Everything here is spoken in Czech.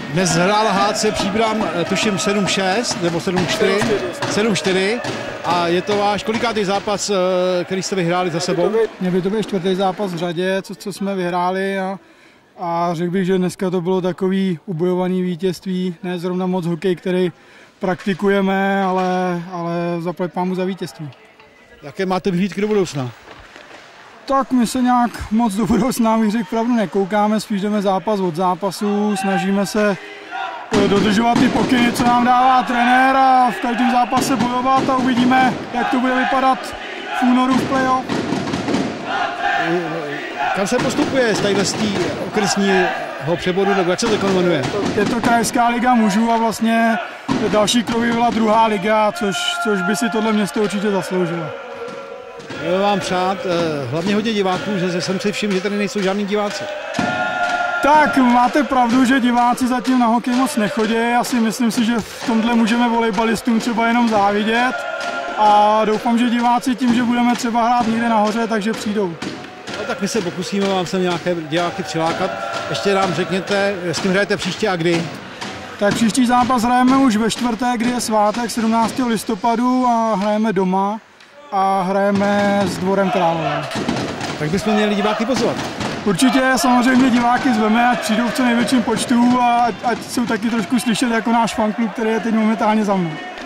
Dnes hrála HC Příbram, tuším 7-6 nebo 7-4. 7-4. A je to váš kolikátý zápas, který jste vyhráli za sebou? Mě by to byl čtvrtý zápas v řadě, co jsme vyhráli a řekl bych, že dneska to bylo takový ubojovaný vítězství, ne zrovna moc hokej, který praktikujeme, ale zaplať pámu za vítězství. Jaké máte vyhlídky do budoucna? Tak my se nějak moc do budoucna, bych řekl pravdu, nekoukáme, spíš jdeme zápas od zápasu, snažíme se dodržovat ty pokyny, co nám dává trenér a v každém zápase bojovat a uvidíme, jak to bude vypadat v únoru v playoff. Kam se postupuje z okresního přeboru, nebo jak se to jmenuje? Je to krajská liga mužů a vlastně další krok by byla druhá liga, což by si tohle město určitě zasloužilo. Já vám přát hlavně hodně diváků, že jsem si všiml, že tady nejsou žádní diváci. Tak, máte pravdu, že diváci zatím na hokej moc nechodí. Myslím si, že v tomhle můžeme volejbalistům třeba jenom závidět. A doufám, že diváci tím, že budeme třeba hrát někde nahoře, takže přijdou. No, tak my se pokusíme vám sem nějaké diváky přilákat. Ještě nám řekněte, s kým hrajete příště a kdy? Tak příští zápas hrajeme už ve čtvrtek, kdy je svátek 17. listopadu a hrajeme doma a hrajeme s Dvorem Králové. Tak bychom měli diváky pozvat. Určitě samozřejmě diváky zveme, ať přijdou v co největším počtu a ať jsou taky trošku slyšet jako náš fanklub, který je teď momentálně za mnou.